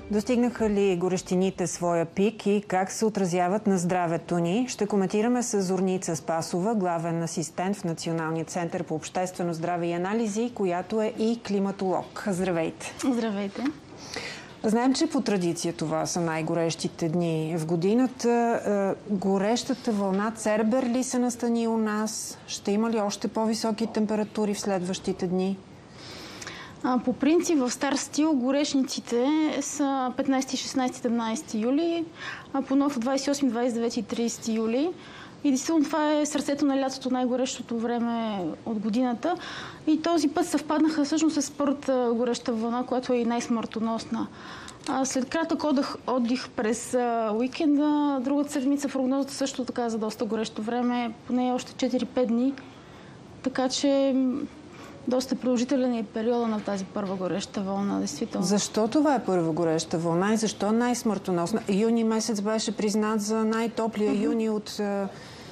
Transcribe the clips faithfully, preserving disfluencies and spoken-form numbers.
Достигнаха ли горещините своя пик и как се отразяват на здравето ни? Ще коментираме с Зорница Спасова, главен асистент в Националния център по обществено здраве и анализи, която е и климатолог. Здравейте! Здравейте! Знаем, че по традиция това са най-горещите дни в годината. Горещата вълна Цербер ли се настани у нас? Ще има ли още по-високи температури в следващите дни? По принцип в стар стил горешниците са петнайсети, шестнайсети, седемнайсети юли, а по нов двайсет и осми, двайсет и девети и трийсети юли. И действително това е сърцето на лятото, най-горещото време от годината. И този път съвпаднаха всъщност с първата гореща вълна, която е и най-смъртоносна. След кратък отдих, отдих през уикенда, другата седмица прогнозата също така за доста горещо време, поне още четири-пет дни. Така че доста продължителен е периода на тази първа гореща вълна, действително. Защо това е първа гореща вълна и защо най-смъртоносна? Юни месец беше признат за най-топлия uh-huh. юни от uh,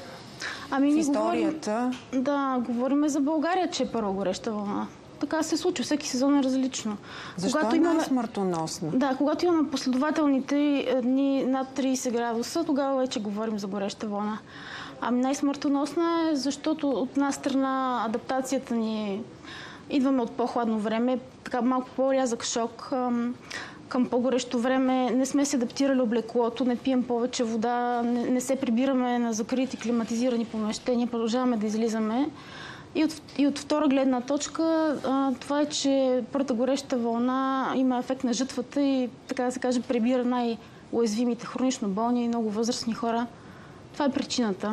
ами, в историята. Говорим, да, говорим за България, че е първа гореща вълна. Така се случва. Всеки сезон е различно. Защо когато е имаме... най-смъртоносна? Да, когато имаме последователните дни над трийсет градуса, тогава вече говорим за гореща вълна. Ами най-смъртоносна е, защото от една страна адаптацията ни идваме от по-хладно време, така малко по-рязък шок към по-горещо време. Не сме се адаптирали облеклото, не пием повече вода, не, не се прибираме на закрити климатизирани помещения, продължаваме да излизаме. И от, и от втора гледна точка, а, това е, че първата гореща вълна има ефект на жътвата и, така да се каже, прибира най-уязвимите, хронично болни и много възрастни хора. Това е причината.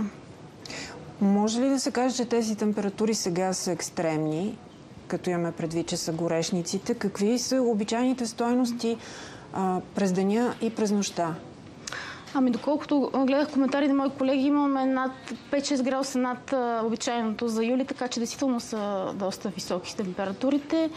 Може ли да се каже, че тези температури сега са екстремни, като имаме предвид, че са горешниците? Какви са обичайните стойности а, през деня и през нощта? Ами доколкото гледах коментари на мои колеги, имаме над пет-шест градуса над а, обичайното за юли, така че действително са доста високи температурите.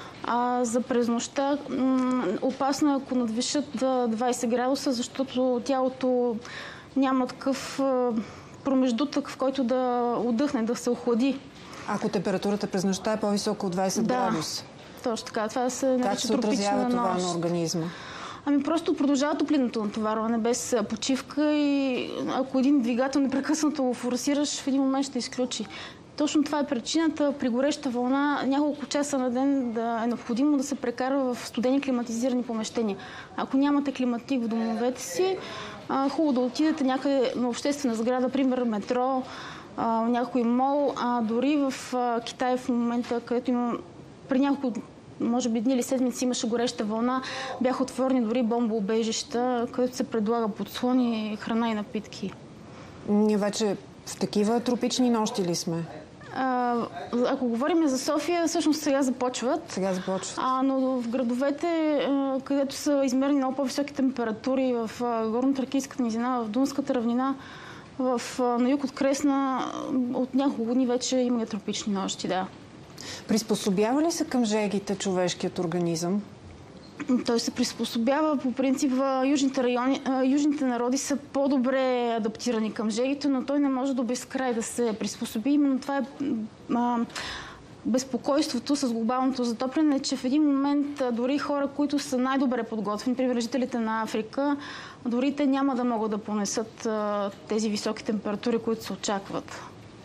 А за през нощта опасно е, ако надвишат двайсет градуса, защото тялото няма такъв промеждутък, в който да отдъхне, да се охлади. Ако температурата през нощта е по-висока от двайсет да, градуса? Точно така. Това се нарича как се отразява това нощ. на организма? Ами просто продължава топлинното натоварване без почивка и ако един двигател непрекъснато го форсираш, в един момент ще изключи. Точно това е причината при гореща вълна няколко часа на ден да е необходимо да се прекарва в студени климатизирани помещения. Ако нямате климатик в домовете си, хубаво да отидете някъде на обществена сграда, пример метро, някой мол, а дори в Китай в момента, където има при няколко, може би дни или седмици имаше гореща вълна, бяха отворени дори бомбоубежища, където се предлага подслони, храна и напитки. Ние вече в такива тропични нощи ли сме? А, ако говорим за София, всъщност сега започват. Сега започват. А, но в градовете, където са измерени много по-високи температури, в Горно-Тракийската низина, в Дунската равнина, в, на юг от Кресна, от няколко дни вече има тропични нощи, да. Приспособява ли се към жегите човешкият организъм? Той се приспособява. По принцип, южните райони, южните народи са по-добре адаптирани към жегите, но той не може до безкрай да се приспособи. Именно това е а, безпокойството с глобалното затопляне, че в един момент дори хора, които са най-добре подготвени, пример жителите на Африка, дори те няма да могат да понесат а, тези високи температури, които се очакват.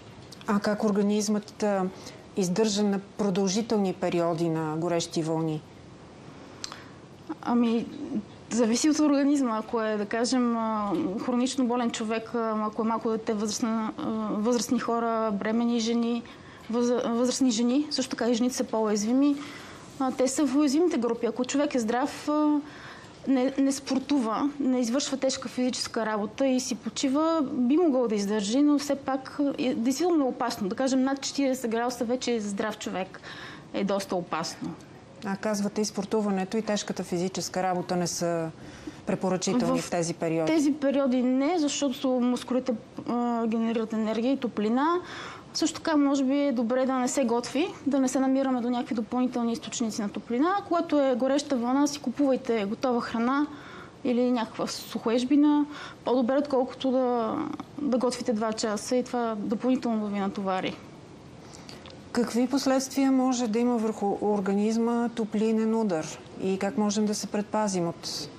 А как организмът а, издържа на продължителни периоди на горещи вълни? Ами, зависи от организма. Ако е, да кажем, хронично болен човек, ако е малко дете, възрастна, възрастни хора, бремени жени, възрастни жени, също така и жените са по-уязвими, те са в уязвимите групи. Ако човек е здрав, не, не спортува, не извършва тежка физическа работа и си почива, би могъл да издържи, но все пак е действително опасно. Да кажем, над четирийсет градуса вече здрав човек е доста опасно. А казвате, и спортуването, и тежката физическа работа не са препоръчителни в, в тези периоди? Тези периоди не, защото мускулите а, генерират енергия и топлина. Също така, може би е добре да не се готви, да не се намираме до някакви допълнителни източници на топлина. Когато е гореща вълна, си купувайте готова храна или някаква сухоежбина. По-добре, отколкото да, да готвите два часа и това допълнително да ви натовари. Какви последствия може да има върху организма топлинен удар и как можем да се предпазим от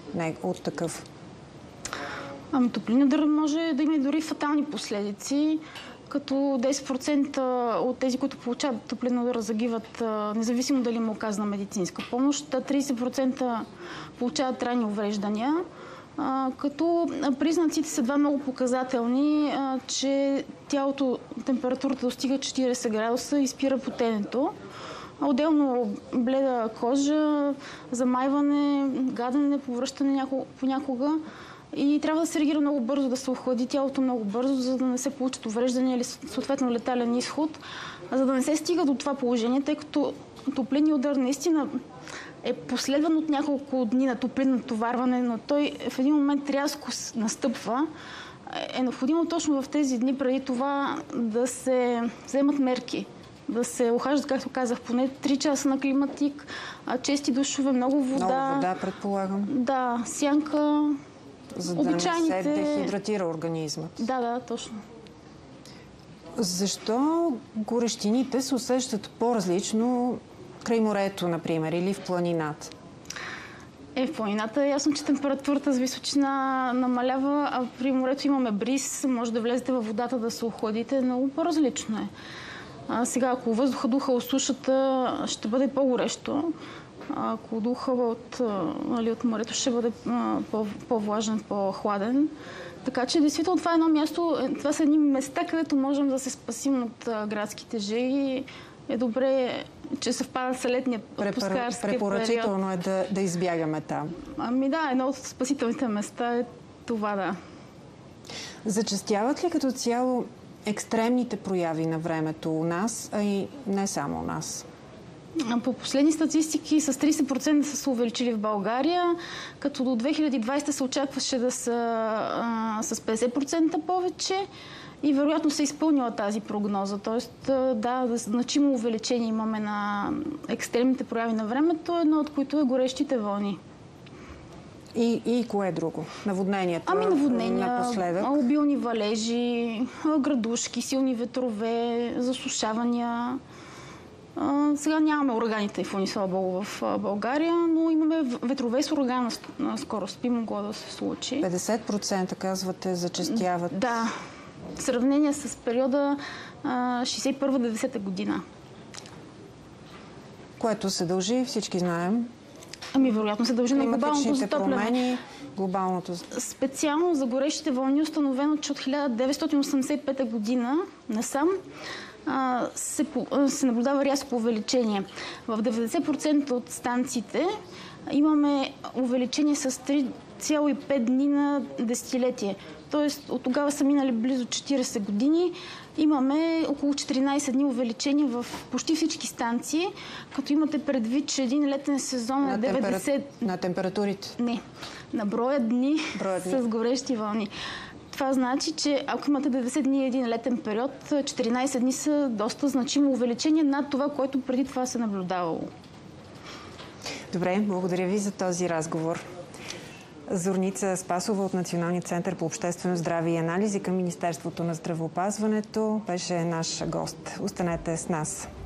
от такъв? Ами, топлинен удар може да има и дори фатални последици, като десет процента от тези, които получават топлинен удар, загиват, независимо дали му оказана медицинска помощ, тридесет процента получават трайни увреждания, като признаците са два много показателни, че тялото, температурата достига четиридесет градуса и спира потенето. Отделно бледа кожа, замайване, гадене, повръщане понякога. И трябва да се реагира много бързо, да се охлади тялото много бързо, за да не се получат увреждания или съответно летален изход, за да не се стига до това положение, тъй като топлинният удар наистина е последван от няколко дни на топлинно натоварване, но той в един момент рязко настъпва. Е необходимо точно в тези дни преди това да се вземат мерки, да се ухаждат, както казах, поне три часа на климатик, чести душове, много вода. Много вода, предполагам. Да, сянка. За да обичайните... не се дехидратира организмът. Да, да, точно. Защо горещините се усещат по-различно край морето, например, или в планината? Е, в планината е ясно, че температурата с височина намалява, а при морето имаме бриз, може да влезете във водата да се охладите, много по-различно е. А сега, ако въздуха духа от сушата, ще бъде по-горещо. Ако духа от, нали, от морето ще бъде по-влажен, по-хладен. Така че, действително, това е едно място, това са едни места, където можем да се спасим от градските жеги. Е добре, че съвпада с летния пускарски период. Препоръчително е да, да избягаме там. Ами да, едно от спасителните места е това, да. Зачестяват ли като цяло екстремните прояви на времето у нас, а и не само у нас? По последни статистики с тридесет процента са се увеличили в България, като до две хиляди и двадесета се очакваше да са а, с петдесет процента повече и вероятно се е изпълнила тази прогноза. Тоест, да, значимо увеличение имаме на екстремните прояви на времето, едно от които е горещите вълни. И, и кое е друго? Наводнението? Ами наводнения, напоследък? обилни валежи, градушки, силни ветрове, засушавания. Uh, сега нямаме урагани, тайфуни, слава Богу, в uh, България, но имаме ветрове с ураганна скорост. Би могло да се случи. петдесет процента, казвате, зачестяват. Да. В сравнение с периода uh, шейсет и първа - деветдесета година. Което се дължи, всички знаем. Ами, вероятно се дължи на глобалното затопляне. Промени, глобалното... Специално за горещите вълни установено, че от хиляда деветстотин осемдесет и пета година насам Се, се наблюдава рязко увеличение. В деветдесет процента от станциите имаме увеличение с три цяло и пет дни на десетилетие. Тоест, от тогава са минали близо четиридесет години. Имаме около четиринадесет дни увеличение в почти всички станции, като имате предвид, че един летен сезон на деветдесет... На температурите? Не. На броя дни, броя дни. с горещи вълни. Това значи, че ако имате деветдесет дни един летен период, четиринадесет дни са доста значимо увеличение над това, което преди това се наблюдавало. Добре, благодаря ви за този разговор. Зорница Спасова от Националния център по обществено здраве и анализи към Министерството на здравеопазването беше наш гост. Останете с нас.